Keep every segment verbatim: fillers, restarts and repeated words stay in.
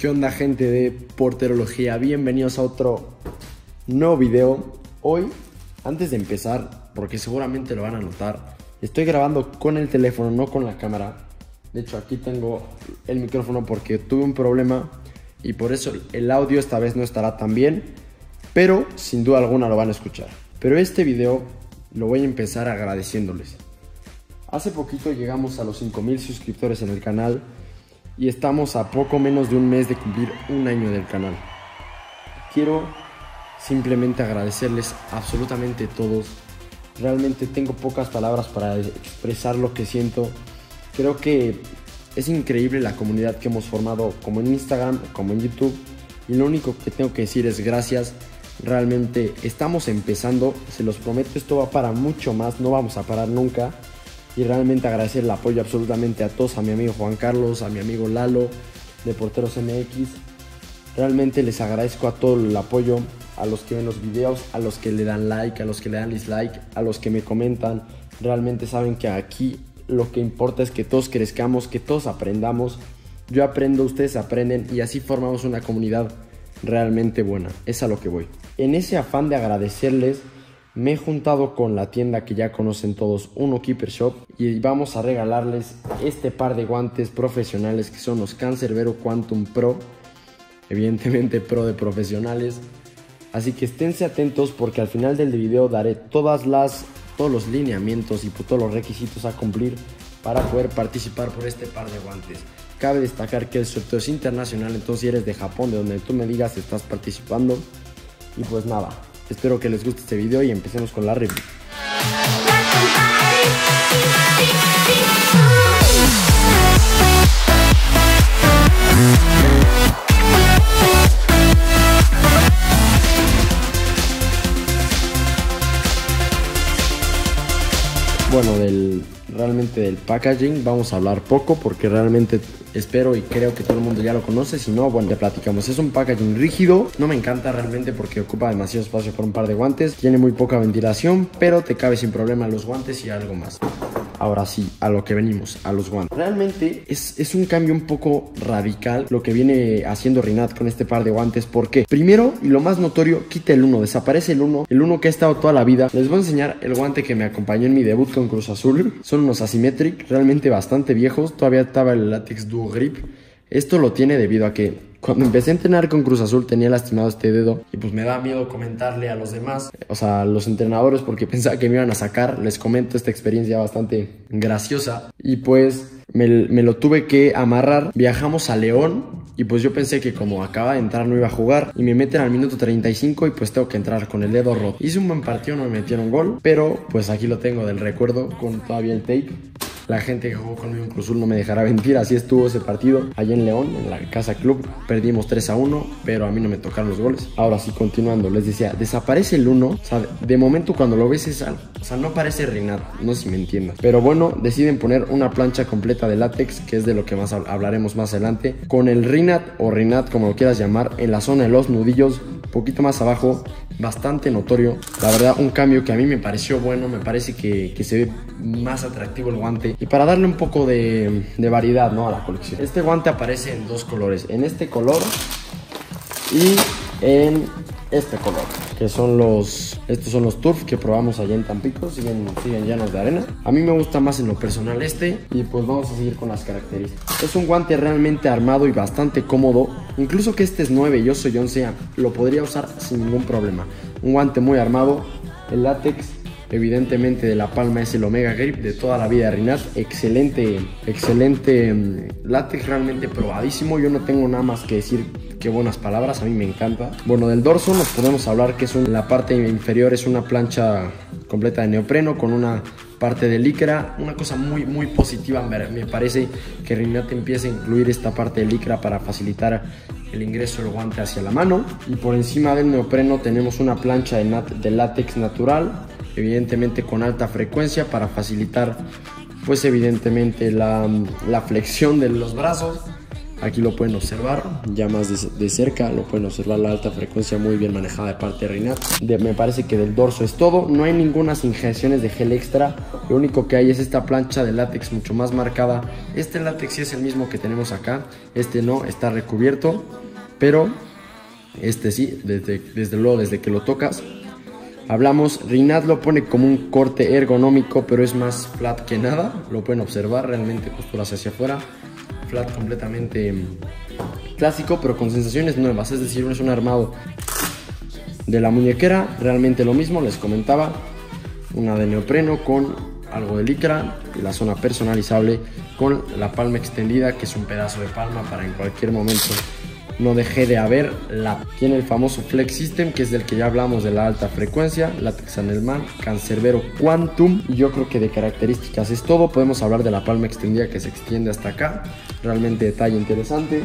¿Qué onda, gente de Porterología? Bienvenidos a otro nuevo video. Hoy, antes de empezar, porque seguramente lo van a notar, estoy grabando con el teléfono, no con la cámara. De hecho, aquí tengo el micrófono porque tuve un problema y por eso el audio esta vez no estará tan bien, pero sin duda alguna lo van a escuchar. Pero este video lo voy a empezar agradeciéndoles. Hace poquito llegamos a los cinco mil suscriptores en el canal y estamos a poco menos de un mes de cumplir un año del canal. Quiero simplemente agradecerles absolutamente todos. Realmente tengo pocas palabras para expresar lo que siento. Creo que es increíble la comunidad que hemos formado, como en Instagram, como en YouTube, y lo único que tengo que decir es gracias. Realmente estamos empezando, se los prometo, esto va para mucho más, no vamos a parar nunca. Y realmente agradecer el apoyo absolutamente a todos, a mi amigo Juan Carlos, a mi amigo Lalo de Porteros M X. Realmente les agradezco a todo el apoyo, a los que ven los videos, a los que le dan like, a los que le dan dislike, a los que me comentan. Realmente saben que aquí lo que importa es que todos crezcamos, que todos aprendamos. Yo aprendo, ustedes aprenden y así formamos una comunidad realmente buena. Es a lo que voy. En ese afán de agradecerles, me he juntado con la tienda que ya conocen todos, Uno Keeper Shop, y vamos a regalarles este par de guantes profesionales que son los Cancerbero Quantum Pro, evidentemente pro de profesionales. Así que esténse atentos porque al final del video daré todas las, todos los lineamientos y todos los requisitos a cumplir para poder participar por este par de guantes. Cabe destacar que el sorteo es internacional, entonces si eres de Japón, de donde tú me digas, estás participando. Y pues nada, espero que les guste este video y empecemos con la review. Bueno, del, realmente del packaging vamos a hablar poco porque realmente espero y creo que todo el mundo ya lo conoce. Si no, bueno, ya platicamos. Es un packaging rígido, no me encanta realmente porque ocupa demasiado espacio por un par de guantes. Tiene muy poca ventilación, pero te cabe sin problema los guantes y algo más. Ahora sí, a lo que venimos, a los guantes. Realmente es, es un cambio un poco radical lo que viene haciendo Rinat con este par de guantes. Porque primero, y lo más notorio, quita el uno, desaparece el uno, el uno que ha estado toda la vida. Les voy a enseñar el guante que me acompañó en mi debut con Cruz Azul. Son unos Asymmetric, realmente bastante viejos. Todavía estaba el Latex Duo Grip. Esto lo tiene debido a que cuando empecé a entrenar con Cruz Azul tenía lastimado este dedo y pues me da miedo comentarle a los demás, o sea, a los entrenadores, porque pensaba que me iban a sacar. Les comento esta experiencia bastante graciosa y pues me, me lo tuve que amarrar. Viajamos a León y pues yo pensé que como acaba de entrar no iba a jugar y me meten al minuto treinta y cinco y pues tengo que entrar con el dedo roto. Hice un buen partido, no me metieron gol, pero pues aquí lo tengo del recuerdo con todavía el tape. La gente que jugó conmigo en Cruz Azul no me dejará mentir, así estuvo ese partido allá en León, en la Casa Club. Perdimos tres a uno, pero a mí no me tocaron los goles. Ahora sí, continuando, les decía, desaparece el uno, o sea, de momento cuando lo ves es, o sea, no parece Rinat, no sé si me entiendas. Pero bueno, deciden poner una plancha completa de látex, que es de lo que más hablaremos más adelante, con el Rinat o Rinat, como lo quieras llamar, en la zona de los nudillos, un poquito más abajo, bastante notorio. La verdad, un cambio que a mí me pareció bueno, me parece que, que se ve más atractivo el guante. Y para darle un poco de, de variedad, ¿no?, a la colección. Este guante aparece en dos colores, en este color y en este color, que son los, estos son los Turf que probamos allá en Tampico, siguen, siguen llenos de arena. A mí me gusta más en lo personal este y pues vamos a seguir con las características. Es un guante realmente armado y bastante cómodo, incluso que este es nueve y yo soy once, lo podría usar sin ningún problema. Un guante muy armado, el látex evidentemente de la palma es el Omega Grip de toda la vida de Rinat. Excelente, excelente um, látex, realmente probadísimo. Yo no tengo nada más que decir que buenas palabras, a mí me encanta. Bueno, del dorso nos podemos hablar que es un, la parte inferior es una plancha completa de neopreno con una parte de licra. Una cosa muy muy positiva, me parece que Rinat empieza a incluir esta parte de licra para facilitar el ingreso del guante hacia la mano. Y por encima del neopreno tenemos una plancha de, nat de látex natural, evidentemente con alta frecuencia para facilitar pues evidentemente la, la flexión de los brazos. Aquí lo pueden observar, ya más de, de cerca, lo pueden observar la alta frecuencia muy bien manejada de parte de Rinat. De, me parece que del dorso es todo, no hay ninguna inyecciones de gel extra, lo único que hay es esta plancha de látex mucho más marcada. Este látex sí es el mismo que tenemos acá, este no, está recubierto, pero este sí, desde, desde luego desde que lo tocas. Hablamos, Rinat lo pone como un corte ergonómico, pero es más flat que nada, lo pueden observar, realmente posturas hacia afuera. Flat completamente clásico, pero con sensaciones nuevas, es decir, es un armado de la muñequera, realmente lo mismo, les comentaba, una de neopreno con algo de licra y la zona personalizable con la palma extendida, que es un pedazo de palma para en cualquier momento no deje de haber la. Tiene el famoso Flex System, que es del que ya hablamos, de la alta frecuencia, látex Anelman, Cancerbero Quantum, y yo creo que de características es todo. Podemos hablar de la palma extendida que se extiende hasta acá, realmente detalle interesante,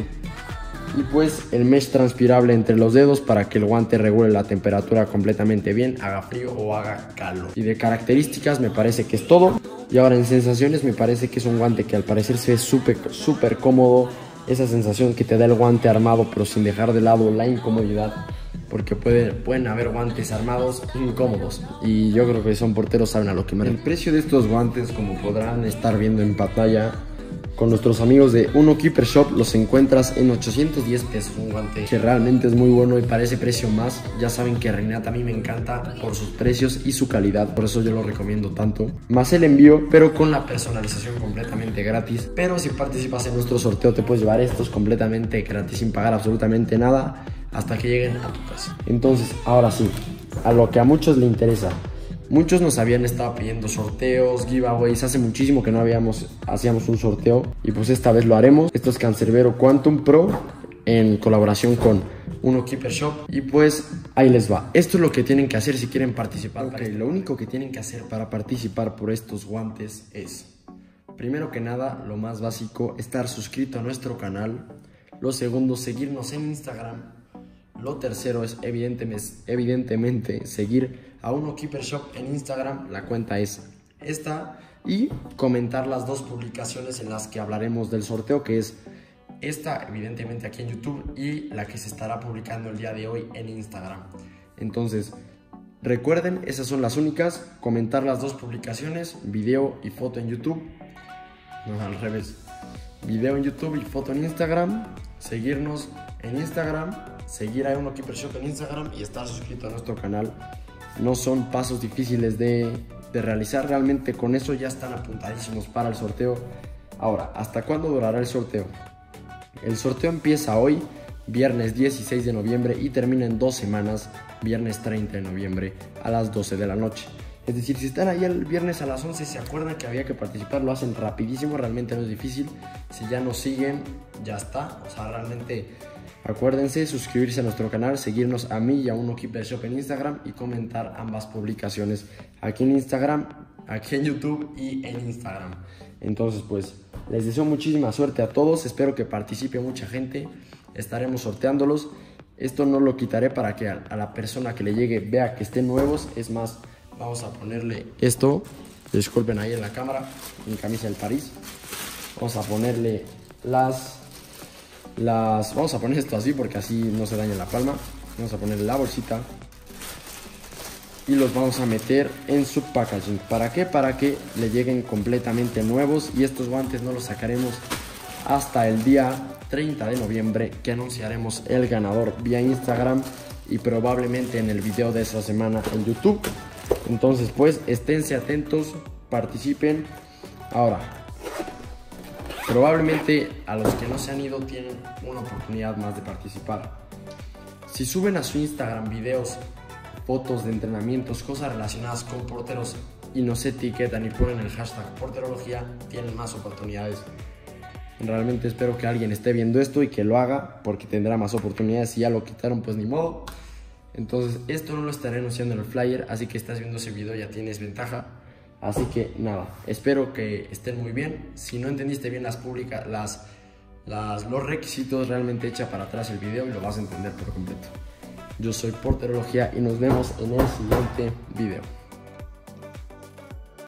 y pues el mesh transpirable entre los dedos para que el guante regule la temperatura completamente bien, haga frío o haga calor. Y de características me parece que es todo. Y ahora en sensaciones me parece que es un guante que al parecer se ve súper súper cómodo. Esa sensación que te da el guante armado, pero sin dejar de lado la incomodidad, porque puede, pueden haber guantes armados incómodos, y yo creo que son porteros saben a lo que me refiero. El precio de estos guantes, como podrán estar viendo en pantalla, con nuestros amigos de Uno Keeper Shop los encuentras en ochocientos diez pesos. Un guante que realmente es muy bueno, y para ese precio más, ya saben que Rinat a mí me encanta por sus precios y su calidad, por eso yo lo recomiendo tanto. Más el envío, pero con la personalización completamente gratis. Pero si participas en nuestro sorteo te puedes llevar estos completamente gratis, sin pagar absolutamente nada, hasta que lleguen a tu casa. Entonces, ahora sí, a lo que a muchos les interesa. Muchos nos habían estado pidiendo sorteos, giveaways, hace muchísimo que no habíamos, hacíamos un sorteo, y pues esta vez lo haremos. Esto es Cancerbero Quantum Pro en colaboración con Uno Keeper Shop, y pues ahí les va. Esto es lo que tienen que hacer si quieren participar. Okay, lo único que tienen que hacer para participar por estos guantes es, primero que nada, lo más básico, estar suscrito a nuestro canal. Lo segundo, seguirnos en Instagram. Lo tercero es evidentemente, evidentemente seguir a Uno Keeper Shop en Instagram, la cuenta es esta, y comentar las dos publicaciones en las que hablaremos del sorteo, que es esta evidentemente aquí en YouTube y la que se estará publicando el día de hoy en Instagram. Entonces recuerden, esas son las únicas, comentar las dos publicaciones, video y foto en YouTube, no, al revés, video en YouTube y foto en Instagram, seguirnos en Instagram, seguir a Uno Keeper Shop en Instagram y estar suscrito a nuestro canal. No son pasos difíciles de, de realizar, realmente con eso ya están apuntadísimos para el sorteo. Ahora, ¿hasta cuándo durará el sorteo? El sorteo empieza hoy, viernes dieciséis de noviembre, y termina en dos semanas, viernes treinta de noviembre a las doce de la noche. Es decir, si están ahí el viernes a las once, se acuerdan que había que participar, lo hacen rapidísimo, realmente no es difícil. Si ya nos siguen, ya está, o sea, realmente acuérdense suscribirse a nuestro canal, seguirnos a mí y a Uno Keeper Shop en Instagram y comentar ambas publicaciones aquí en Instagram, aquí en YouTube y en Instagram. Entonces pues les deseo muchísima suerte a todos, espero que participe mucha gente, estaremos sorteándolos. Esto no lo quitaré para que a la persona que le llegue vea que estén nuevos. Es más, vamos a ponerle esto, disculpen ahí en la cámara, mi camisa del París. Vamos a ponerle las... Las, vamos a poner esto así porque así no se daña la palma. Vamos a poner la bolsita y los vamos a meter en su packaging. ¿Para qué? Para que le lleguen completamente nuevos, y estos guantes no los sacaremos hasta el día treinta de noviembre, que anunciaremos el ganador vía Instagram y probablemente en el video de esa semana en YouTube. Entonces pues esténse atentos, participen. Ahora, probablemente a los que no se han ido tienen una oportunidad más de participar. Si suben a su Instagram videos, fotos de entrenamientos, cosas relacionadas con porteros, y nos etiquetan y ponen el hashtag porterología, tienen más oportunidades. Realmente espero que alguien esté viendo esto y que lo haga, porque tendrá más oportunidades. Si ya lo quitaron, pues ni modo. Entonces esto no lo estaré anunciando en el flyer, así que estás viendo ese video ya tienes ventaja. Así que nada, espero que estén muy bien. Si no entendiste bien las públicas, las, las, los requisitos, realmente echa para atrás el video y lo vas a entender por completo. Yo soy Porterología y nos vemos en el siguiente video.